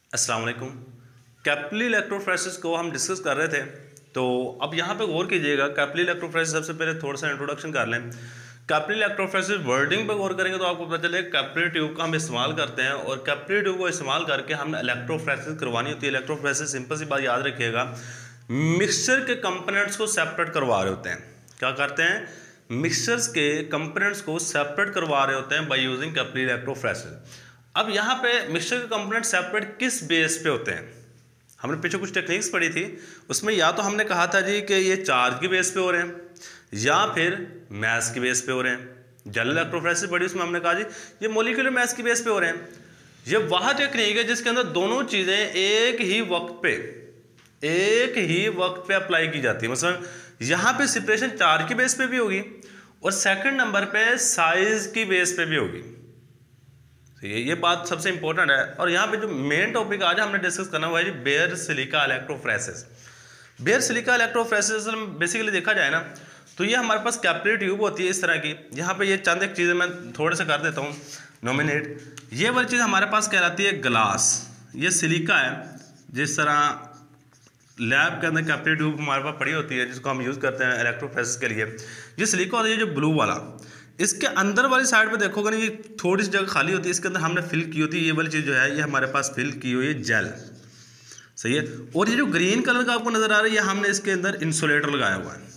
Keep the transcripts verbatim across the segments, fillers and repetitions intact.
अस्सलाम वालेकुम। Capillary electrophoresis को हम डिस्कस कर रहे थे, तो अब यहाँ पे गौर कीजिएगा। कैपिलरी इलेक्ट्रोफोरेसिस सबसे पहले थोड़ा सा इंट्रोडक्शन कर लें। कैपिलरी इलेक्ट्रोफोरेसिस वर्डिंग पर गौर करेंगे तो आपको पता चलेगा कैपिलरी ट्यूब का हम इस्तेमाल करते हैं और कैपिलरी ट्यूब को इस्तेमाल करके हमने इलेक्ट्रोफोरेसिस करवानी होती है। इलेक्ट्रोफोरेसिस सिंपल सी बात याद रखिएगा, मिक्सचर के कंपोनेंट्स को सेपरेट करवा रहे होते हैं। क्या करते हैं? मिक्सचर्स के कंपोनेंट्स को सेपरेट करवा रहे होते हैं बाय यूजिंग कैपिलरी इलेक्ट्रोफोरेसिस। अब यहाँ पे मिक्सचर के कंपोनेंट सेपरेट किस बेस पे होते हैं? हमने पीछे कुछ टेक्निक्स पढ़ी थी, उसमें या तो हमने कहा था जी कि ये चार्ज की बेस पे हो रहे हैं या फिर मैस की बेस पे हो रहे हैं। जनरल इलेक्ट्रोफोरेसिस पढ़ी, उसमें हमने कहा जी ये मॉलिक्यूलर मैस की बेस पे हो रहे हैं। ये वह टेक्निक है जिसके अंदर दोनों चीज़ें एक ही वक्त पे एक ही वक्त पे अप्लाई की जाती है। मतलब यहाँ पे सेपरेशन चार्ज की बेस पे भी होगी और सेकंड नंबर पे साइज की बेस पे भी होगी। तो ये ये बात सबसे इंपॉर्टेंट है। और यहाँ पे जो मेन टॉपिक आज हमने डिस्कस करना हुआ है जी bare silica electrophoresis. Bare silica electrophoresis basically देखा जाए ना तो ये हमारे पास कैपिलरी ट्यूब होती है इस तरह की। यहाँ पे ये चंद एक चीज़ें मैं थोड़े से कर देता हूँ नॉमिनेट। ये वाली चीज़ हमारे पास कहलाती है ग्लास। ये सिलिका है, जिस तरह लैब के अंदर कैपिलरी ट्यूब हमारे पास पड़ी होती है जिसको हम यूज़ करते हैं इलेक्ट्रोफोरेसिस के लिए। ये सिलिका होता है जो ब्लू वाला। इसके अंदर वाली साइड पे देखोगे ना, ये थोड़ी सी जगह खाली होती है, इसके अंदर हमने फिल की होती है। ये वाली चीज़ जो है ये हमारे पास फिल की हुई है जेल, सही है। और ये जो ग्रीन कलर का आपको नज़र आ रहा है ये हमने इसके अंदर इंसुलेटर लगाया हुआ है,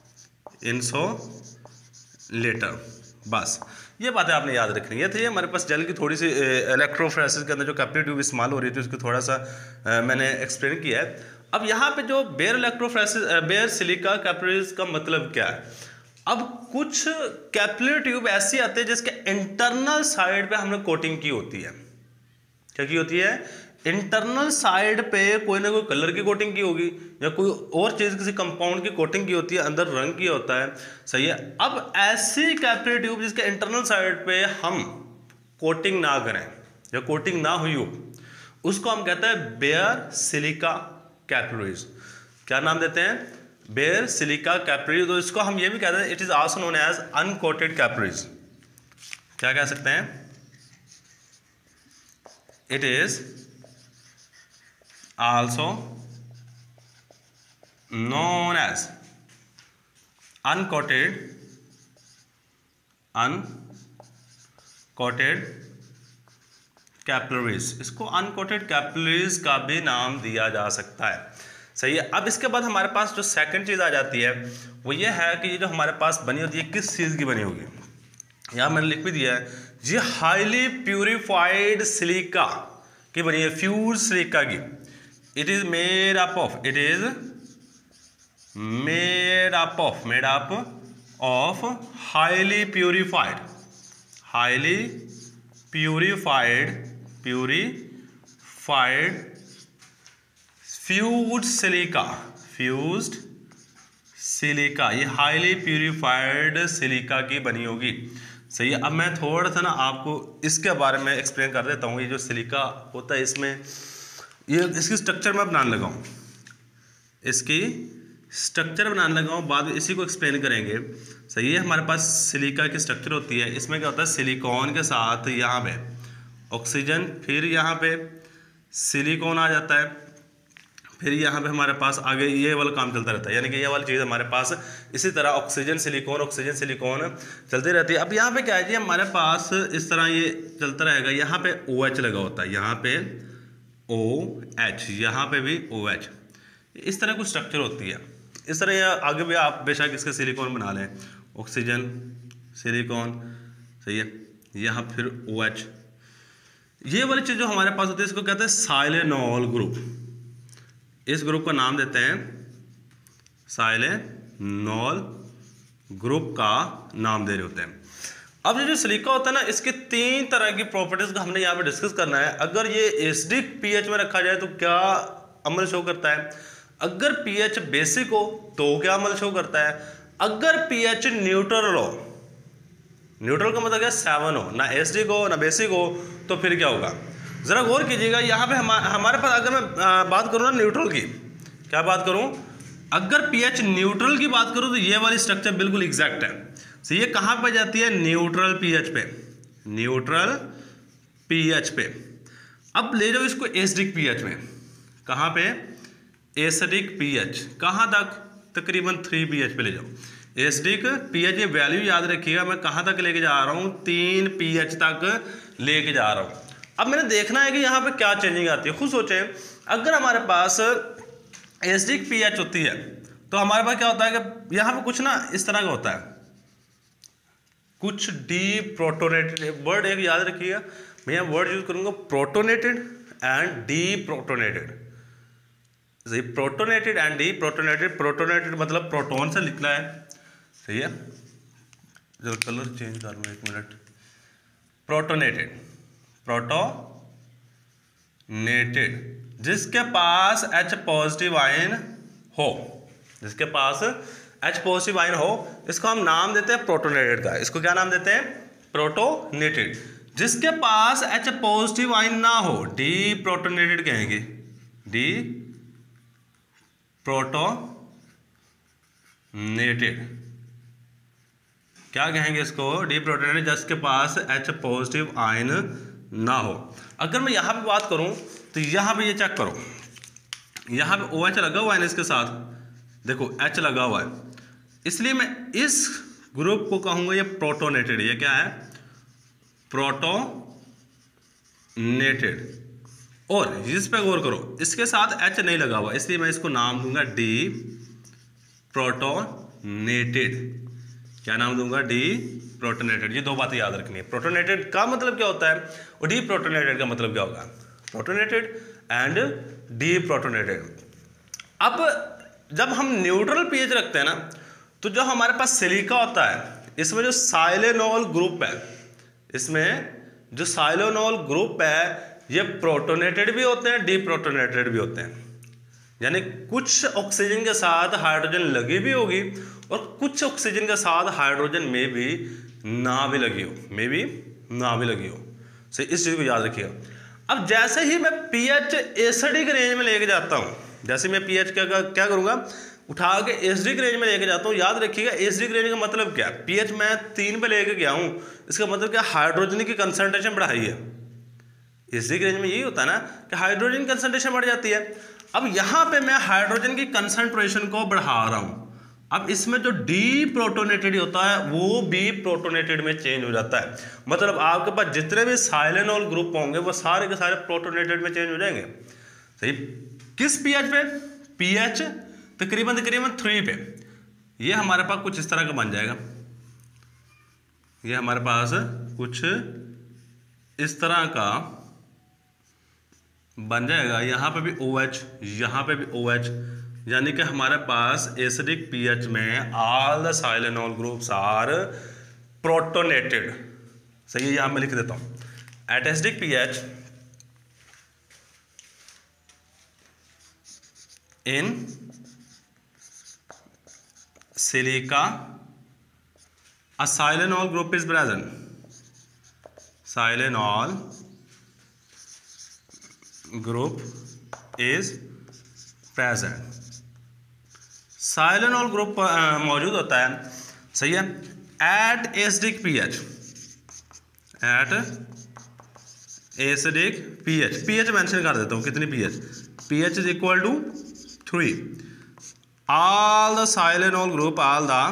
इंसुलेटर। बस ये बातें आपने याद रखनी है। तो ये हमारे पास जेल की थोड़ी सी इलेक्ट्रोफोरेसिस के अंदर जो कैपिलरी ट्यूब इस्तेमाल हो रही थी उसको थोड़ा सा आ, मैंने एक्सप्लेन किया है। अब यहाँ पे जो bare electrophoresis bare silica capillaries का मतलब क्या है? अब कुछ कैपिलरी ट्यूब ऐसी आती है जिसके इंटरनल साइड पे हमने कोटिंग की होती है। क्या की होती है? इंटरनल साइड पे कोई ना कोई कलर की कोटिंग की होगी या कोई और चीज किसी कंपाउंड की कोटिंग की होती है, अंदर रंग की होता है, सही है। अब ऐसी कैपिलरी ट्यूब जिसके इंटरनल साइड पे हम कोटिंग ना करें या कोटिंग ना हुई हो उसको हम कहते हैं बेयर सिलिका कैपिलरीज। क्या नाम देते हैं? Bare silica capillaries. तो इसको हम ये भी कहते हैं it is also known as uncoated capillaries. क्या कह सकते हैं? It is also known as uncoated uncoated capillaries. इसको अनकोटेड कैपिलरीज का भी नाम दिया जा सकता है, सही है। अब इसके बाद हमारे पास जो सेकंड चीज़ आ जाती है वो ये है कि ये जो हमारे पास बनी होती है किस चीज़ की बनी होगी। यहाँ मैंने लिख भी दिया है, ये हाईली प्यूरिफाइड सिलिका की बनी है, फ्यूज सिलिका की। It is made up of it is made up of made up of highly purified highly purified purified fused silica fused silica. ये हाईली प्यूरिफाइड सिलिका की बनी होगी, सही है। अब मैं थोड़ा सा ना आपको इसके बारे में एक्सप्लेन कर देता हूँ। ये जो सिलिका होता है इसमें ये इसकी स्ट्रक्चर मैं बनाने लगा हूँ इसकी स्ट्रक्चर बनाने लगा हूँ बाद में इसी को एक्सप्लेन करेंगे, सही है। हमारे पास सिलिका की स्ट्रक्चर होती है। इसमें क्या होता है? सिलिकॉन के साथ यहाँ पे ऑक्सीजन, फिर यहाँ पे सिलिकॉन आ जाता है, फिर यहाँ पे हमारे पास आगे ये वाला काम चलता रहता है। यानी कि ये वाली चीज़ हमारे पास इसी तरह ऑक्सीजन सिलिकॉन ऑक्सीजन सिलिकॉन चलती रहती है। अब यहाँ पे क्या है जी, हमारे पास इस तरह ये चलता रहेगा। यहाँ पे ओ एच लगा होता है, यहाँ पे ओ एच, यहाँ पे भी ओ एच। इस तरह कुछ स्ट्रक्चर होती है। इस तरह आगे भी आप बेशक इसके सिलिकॉन बना लें, ऑक्सीजन सिलिकॉन, सही है। यहाँ फिर ओ एच। ये वाली चीज़ जो हमारे पास होती है इसको कहते हैं साइलेनॉल ग्रुप। इस ग्रुप का नाम देते हैं साइलेनॉल ग्रुप का नाम दे रहे होते हैं। अब ये जो सिलिका होता है ना इसके तीन तरह की प्रॉपर्टीज का हमने यहाँ पे डिस्कस करना है। अगर ये एसिडिक पीएच में रखा जाए तो क्या अमल शो करता है? अगर पीएच बेसिक हो तो क्या अमल शो करता है? अगर पीएच न्यूट्रल हो, न्यूट्रल का मतलब क्या? सेवन हो, ना एसिडिक हो ना बेसिक हो, तो फिर क्या होगा? जरा गौर कीजिएगा। यहाँ पे हम, हमारे पास अगर मैं बात करूँ ना न्यूट्रल की, क्या बात करूँ? अगर पीएच न्यूट्रल की बात करूँ तो ये वाली स्ट्रक्चर बिल्कुल एग्जैक्ट है। तो ये कहाँ पे जाती है? न्यूट्रल पीएच पे, न्यूट्रल पीएच पे। अब ले जाओ इसको एसिडिक पीएच में, कहाँ पे, एसिडिक पीएच, कहाँ तक, तकरीबन थ्री पीएच पे ले जाओ। एसिडिक पीएच ये वैल्यू याद रखिएगा, मैं कहाँ तक लेके जा रहा हूँ, तीन पीएच तक लेके जा रहा हूँ। अब मैंने देखना है कि यहाँ पे क्या चेंजिंग आती है। खुद सोचें, अगर हमारे पास एसिडिक पीएच होती है तो हमारे पास क्या होता है कि यहाँ पे कुछ ना इस तरह का होता है, कुछ डी प्रोटोनेटेड, वर्ड एक याद रखिएगा, मैं यहाँ वर्ड यूज करूंगा protonated and deprotonated. Protonated and deprotonated, protonated मतलब प्रोटोन से लिखना है, सही है। जरा कलर चेंज कर लूँ एक मिनट। प्रोटोनेटेड, प्रोटोनेटेड जिसके पास H पॉजिटिव आयन हो, जिसके पास H पॉजिटिव आयन हो, इसको हम नाम देते हैं प्रोटोनेटेड का। इसको क्या नाम देते हैं, प्रोटोनेटेड। जिसके पास H पॉजिटिव आयन ना हो, डी प्रोटोनेटेड कहेंगे, डी प्रोटोनेटेड क्या कहेंगे इसको, डी प्रोटोनेटेड, जिसके पास H पॉजिटिव आयन ना हो। अगर मैं यहाँ पे बात करूँ तो यहाँ पे ये चेक करो, यहाँ पे OH लगा हुआ है इसके साथ, देखो H लगा हुआ है, इसलिए मैं इस ग्रुप को कहूँगा ये प्रोटोनेटेड। ये क्या है, प्रोटोनेटेड। और इस पे गौर करो, इसके साथ H नहीं लगा हुआ, इसलिए मैं इसको नाम दूंगा डी प्रोटोनेटेड। क्या नाम दूंगा, डी प्रोटोनेटेड। ये दो बातें याद रखनी है, प्रोटोनेटेड का मतलब क्या होता है और डी प्रोटोनेटेड का मतलब क्या होगा, प्रोटोनेटेड एंड डी प्रोटोनेटेड। अब जब हम न्यूट्रल पीएच रखते हैं ना, तो जो हमारे पास सिलिका होता है, इसमें जो साइलेनॉल ग्रुप है, इसमें जो साइलेनॉल ग्रुप है, ये प्रोटोनेटेड भी होते हैं, डी प्रोटोनेटेड भी होते हैं। यानी कुछ ऑक्सीजन के साथ हाइड्रोजन लगी भी होगी और कुछ ऑक्सीजन के साथ हाइड्रोजन में भी ना भी लगी हो, में भी ना भी लगी हो। सही, इस चीज को याद रखिएगा। अब जैसे ही मैं पीएच एसिडिक रेंज में लेके जाता हूँ, जैसे मैं पीएच क्या क्या करूँगा, उठा के एसिडिक रेंज में लेके जाता हूँ। याद रखिएगा एसिडिक रेंज का मतलब क्या है, पीएच मैं तीन पे लेके गया हूँ, इसका मतलब क्या, हाइड्रोजन की कंसंट्रेशन बढ़ाई है। एसिडिक रेंज में यही होता है ना कि हाइड्रोजन कंसंट्रेशन बढ़ जाती है। अब यहाँ पे मैं हाइड्रोजन की कंसंट्रेशन को बढ़ा रहा हूँ। अब इसमें जो डी प्रोटोनेटेड होता है वो बी प्रोटोनेटेड में चेंज हो जाता है। मतलब आपके पास जितने भी साइलेनॉल ग्रुप होंगे वो सारे के सारे प्रोटोनेटेड में चेंज हो जाएंगे। सही, किस पीएच पे, पीएच तकरीबन तकरीबन थ्री पे ये हमारे पास कुछ इस तरह का बन जाएगा। ये हमारे पास कुछ इस तरह का बन जाएगा। यहाँ पे भी OH, यहाँ पे भी OH, यानी कि हमारे पास एसिडिक पीएच में all the silanol groups are protonated. सही है, यहाँ मैं लिख देता हूँ, at acidic pH in silica a silenol group is present. Silenol group is present. Silanol group मौजूद होता है, सही है, at acidic pH, at acidic pH. PH mention कर देता हूँ, कितनी pH, pH is equal to three. All the silanol group, all the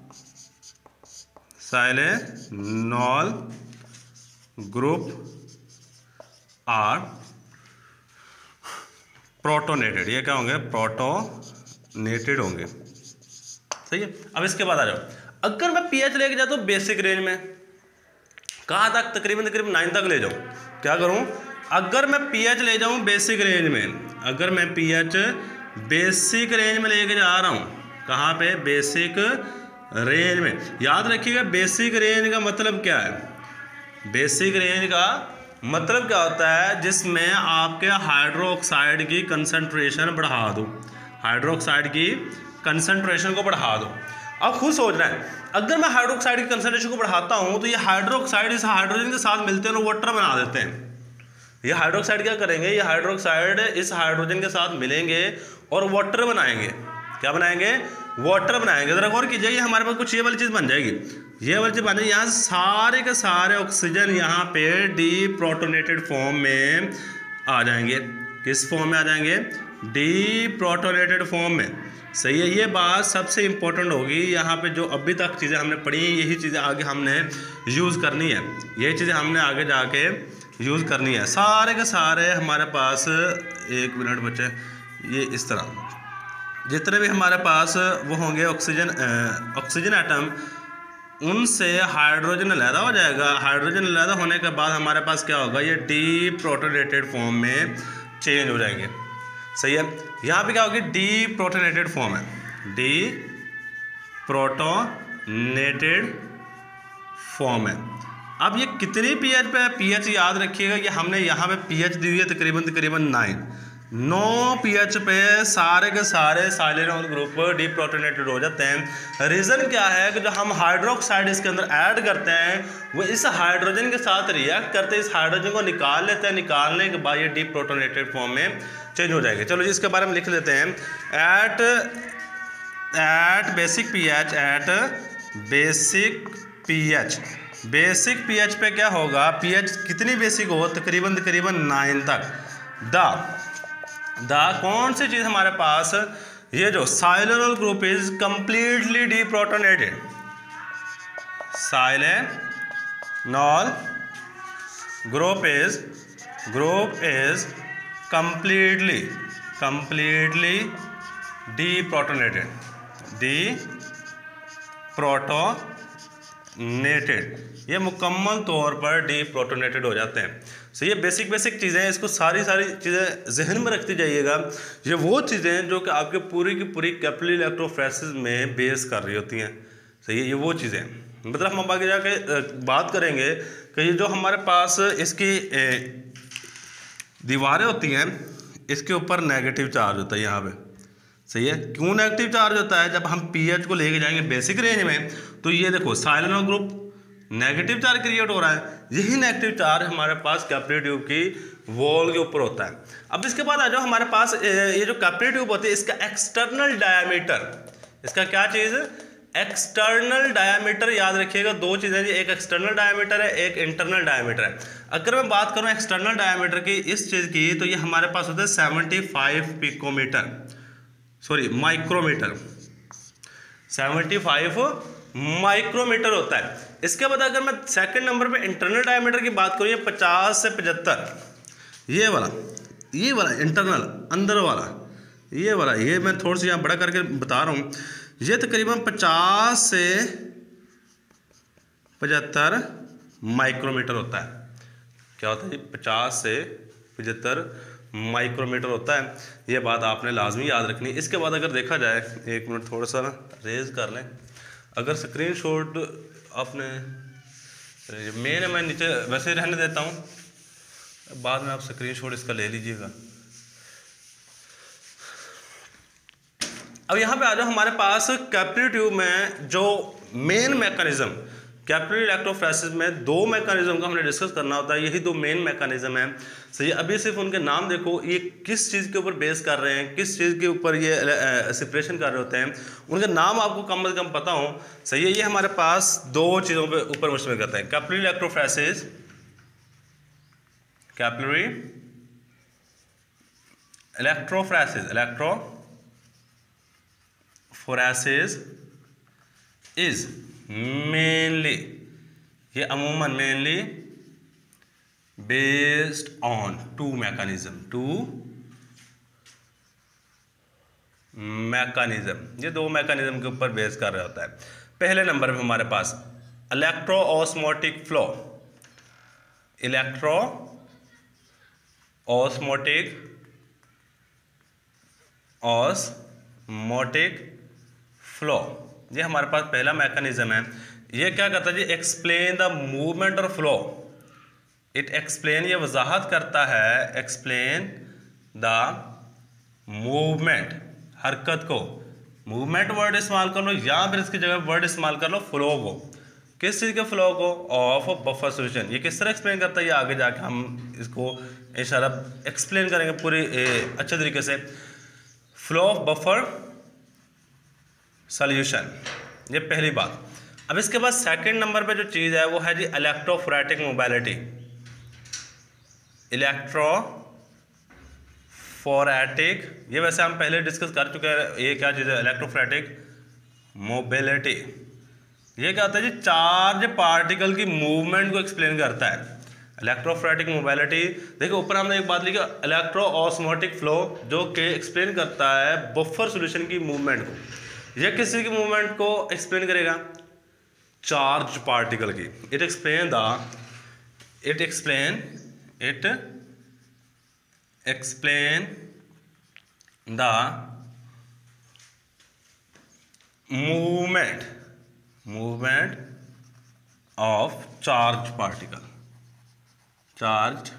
silanol group are protonated. ये क्या होंगे, प्रोटोनेटेड होंगे। सही है। अब इसके बाद आ जाओ, अगर मैं पीएच लेके जाता हूँ बेसिक रेंज में, कहाँ तक, तकरीबन तकरीबन नाइन तक ले जाऊँ। क्या करूँ, अगर मैं पीएच ले जाऊँ बेसिक रेंज में, अगर मैं पीएच बेसिक रेंज में लेके जा रहा हूँ, कहाँ पे, बेसिक रेंज में। याद रखिएगा बेसिक रेंज का मतलब क्या है, बेसिक रेंज का मतलब क्या होता है, जिसमें आपके हाइड्रोक्साइड की कंसंट्रेशन बढ़ा दो, हाइड्रोक्साइड की कंसंट्रेशन को बढ़ा दो। अब खुद सोच रहे हैं, अगर मैं हाइड्रोक्साइड की कंसंट्रेशन को बढ़ाता हूं तो ये हाइड्रोक्साइड इस हाइड्रोजन के साथ मिलते हैं और वाटर बना देते हैं। ये हाइड्रोक्साइड क्या करेंगे, ये हाइड्रोक्साइड इस हाइड्रोजन के साथ मिलेंगे और वाटर बनाएंगे। क्या बनाएंगे, वाटर बनाएंगे। जरा गौर कीजिए, ये हमारे पास कुछ ये वाली चीज़ बन जाएगी, ये वाली चीज़ बन जाएगी। यहाँ सारे के सारे ऑक्सीजन यहाँ पे डी प्रोटोनेटेड फॉर्म में आ जाएंगे। किस फॉर्म में आ जाएंगे? डी प्रोटोनेटेड फॉर्म में। सही है, ये बात सबसे इम्पोर्टेंट होगी। यहाँ पे जो अभी तक चीज़ें हमने पढ़ी यही चीज़ें आगे हमने यूज़ करनी है, यही चीज़ें हमने आगे जाके यूज़ करनी है। सारे के सारे हमारे पास, एक मिनट बचे, ये इस तरह जितने भी हमारे पास वो होंगे ऑक्सीजन ऑक्सीजन एटम, उनसे हाइड्रोजन अलहदा हो जाएगा। हाइड्रोजन अलहदा होने के बाद हमारे पास क्या होगा? ये डी प्रोटोनेटेड फॉर्म में चेंज हो जाएंगे। सही है, यहाँ पे क्या होगी? डी प्रोटोनेटेड फॉर्म है, डी प्रोटोनेटेड फॉर्म है। अब ये कितनी पीएच पे है? पीएच याद रखिएगा कि हमने यहाँ पे पीएच दी हुई है तकरीबन तकरीबन नाइन नौ पीएच पे सारे के सारे साइलेनॉल ग्रुप डी प्रोटोनेटेड हो जाते हैं। रीज़न क्या है कि जो हम हाइड्रोक्साइड इसके अंदर ऐड करते हैं वो इस हाइड्रोजन के साथ रिएक्ट करते हैं, इस हाइड्रोजन को निकाल लेते हैं। निकालने के बाद ये डी प्रोटोनेटेड फॉर्म में चेंज हो जाएगी। चलो जी इसके बारे में लिख लेते हैं। At at basic pH, at basic pH, basic pH पे क्या होगा? पीएच कितनी बेसिक हो? तकरीबन तकरीबन नाइन तक। द द कौन सी चीज़ हमारे पास? ये जो silanol group is completely deprotonated, silanol group is group is completely completely deprotonated, deprotonated, ये मुकम्मल तौर पर डीप्रोटोनेटेड हो जाते हैं। सो ये बेसिक बेसिक चीज़ें, इसको सारी सारी चीज़ें जहन में रखती जाइएगा। ये वो चीज़ें जो कि आपके पूरी की पूरी कैपिलरी इलेक्ट्रोफोरेसिस में बेस कर रही होती हैं। सही है, ये वो चीज़ें, मतलब हम आगे जाके बात करेंगे कि ये जो हमारे पास इसकी दीवारें होती हैं, इसके ऊपर नेगेटिव चार्ज होता है यहाँ पे। सही है, क्यों नेगेटिव चार्ज होता है? जब हम पीएच को लेके जाएंगे बेसिक रेंज में, तो ये देखो silanol group negative charge create हो रहा है। यही नेगेटिव चार्ज हमारे पास कैपिलरी ट्यूब की वॉल के ऊपर होता है। अब इसके बाद आ जाओ हमारे पास ये जो कैपिलरी ट्यूब होती है, इसका एक्सटर्नल डायामीटर, इसका क्या चीज़? External diameter. याद रखिएगा दो चीज़ें, एक एक्सटर्नल डायामीटर है, एक इंटरनल डायामीटर है। अगर मैं बात करूँ एक्सटर्नल डायामीटर की इस चीज़ की, तो ये हमारे पास होता है seventy five picometer, sorry micrometer, seventy five micrometer होता है। इसके बाद अगर मैं सेकंड नंबर पे इंटरनल डायमीटर की बात करूँ, ये पचास से पचहत्तर, ये वाला ये वाला इंटरनल अंदर वाला, ये वाला, ये मैं थोड़ा सा यहाँ बड़ा करके बता रहा हूँ, ये तकरीबन पचास से पचहत्तर माइक्रोमीटर होता है। क्या होता है? पचास से पचहत्तर माइक्रोमीटर होता है। ये बात आपने लाजमी याद रखनी। इसके बाद अगर देखा जाए, एक मिनट थोड़ा सा ना रेज कर लें, अगर स्क्रीनशॉट आपने मेन मैं नीचे वैसे रहने देता हूँ, बाद में आप स्क्रीनशॉट इसका ले लीजिएगा। अब यहाँ पे आ जाओ हमारे पास कैपिलरी ट्यूब में जो मेन मैकेनिज्म, कैपिलरी इलेक्ट्रोफोरेसिस में दो मैकेनिज्म का हमने डिस्कस करना होता है। यही दो मेन मैकेनिज्म हैं। सही, अभी सिर्फ उनके नाम देखो, ये किस चीज़ के ऊपर बेस कर रहे हैं, किस चीज़ के ऊपर ये सेपरेशन कर रहे होते हैं, उनके नाम आपको कम से कम पता हो। सही है, ये हमारे पास दो चीज़ों पे ऊपर मुश्तमिल करते हैं, capillary electrophoresis, capillary electrophoresis electrophoresis is mainly, ये अमूमन mainly based on two mechanism, two mechanism, ये दो मैकेनिज्म के ऊपर बेस कर रहा होता है। पहले नंबर पे हमारे पास electro osmotic flow, electro osmotic osmotic flow, ये हमारे पास पहला मैकेनिज्म है। ये क्या करता है जी? एक्सप्लेन द मूवमेंट और फ्लो, इट एक्सप्लेन, ये वजाहत करता है, एक्सप्लेन द मूवमेंट, हरकत को, मूवमेंट वर्ड इस्तेमाल कर लो या फिर इसकी जगह वर्ड इस्तेमाल कर लो फ्लो को। किस चीज़ के फ्लो को? Of buffer solution. ये किस तरह एक्सप्लेन करता है, ये आगे जाके हम इसको इंशाल्लाह एक्सप्लेन करेंगे पूरी अच्छे तरीके से। फ्लो ऑफ बफर सॉल्यूशन, ये पहली बात। अब इसके बाद सेकंड नंबर पे जो चीज़ है वो है जी इलेक्ट्रोफोरेटिक मोबिलिटी, इलेक्ट्रोफोरेटिक इलेक्ट्रोफोरेटिक, ये वैसे हम पहले डिस्कस कर चुके हैं, ये क्या चीज़ है, इलेक्ट्रोफोरेटिक मोबिलिटी। ये क्या होता है जी, चार्ज पार्टिकल की मूवमेंट को एक्सप्लेन करता है। इलेक्ट्रोफोरेटिक मोबिलिटी, देखिए ऊपर हमने एक बात लिखी, इलेक्ट्रो ऑस्मोटिक फ्लो, जो कि एक्सप्लेन करता है बफर सॉल्यूशन की मूवमेंट को। ये किसी की मूवमेंट को एक्सप्लेन करेगा, चार्ज पार्टिकल की। It explain the it explain it explain the movement movement of charge particle charge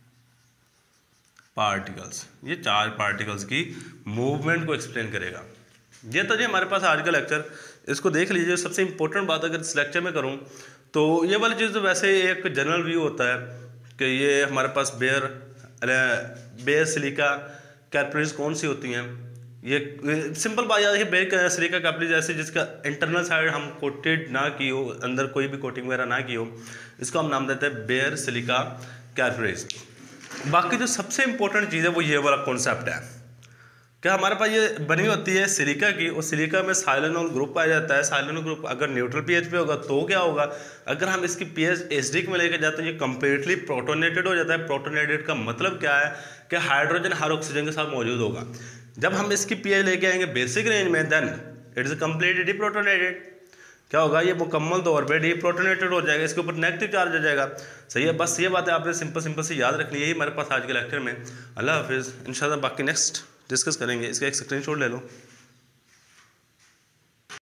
particles ये चार्ज पार्टिकल्स की मूवमेंट को एक्सप्लेन करेगा। ये तो जी हमारे पास आज का लेक्चर, इसको देख लीजिए। सबसे इंपॉर्टेंट बात अगर इस लेक्चर में करूं तो ये वाली चीज़ तो वैसे एक जनरल व्यू होता है कि ये हमारे पास बेयर बेयर सिलिका कैपिलरीज कौन सी होती हैं। ये सिंपल बात याद है कि बेयर सिलिका कैपिलरीज ऐसे जिसका इंटरनल साइड हम कोटेड ना की हो, अंदर कोई भी कोटिंग वगैरह ना की हो, इसको हम नाम देते हैं बेयर सिलिका कैपिलरीज। बाकी जो सबसे इंपॉर्टेंट चीज़ है वो ये वाला कॉन्सेप्ट है कि हमारे पास ये बनी होती है सिलिका की, और सिलिका में साइलोनोल ग्रुप पाया जाता है। साइलोनोल ग्रुप अगर न्यूट्रल पीएच पे होगा तो क्या होगा, अगर हम इसकी पीएच एसिडिक में लेके जाते हैं ये कंप्लीटली प्रोटोनेटेड हो जाता है। प्रोटोनेटेड का मतलब क्या है कि हाइड्रोजन हर ऑक्सीजन के साथ मौजूद होगा। जब हम इसकी पीएच लेके आएंगे बेसिक रेंज में, then it is completely deprotonated. क्या होगा, ये मुकम्मल तौर पे डिप्रोटोनेटेड हो जाएगा, इसके ऊपर नेगेटिव चार्ज आ जाएगा। सही है, बस ये बात है आपने सिंपल सिंपल से याद रखनी है। यही हमारे पास आज के लेक्चर में। अल्लाह हाफिज़, इंशाल्लाह बाकी नेक्स्ट डिस्कस करेंगे। इसका एक स्क्रीनशॉट ले लो।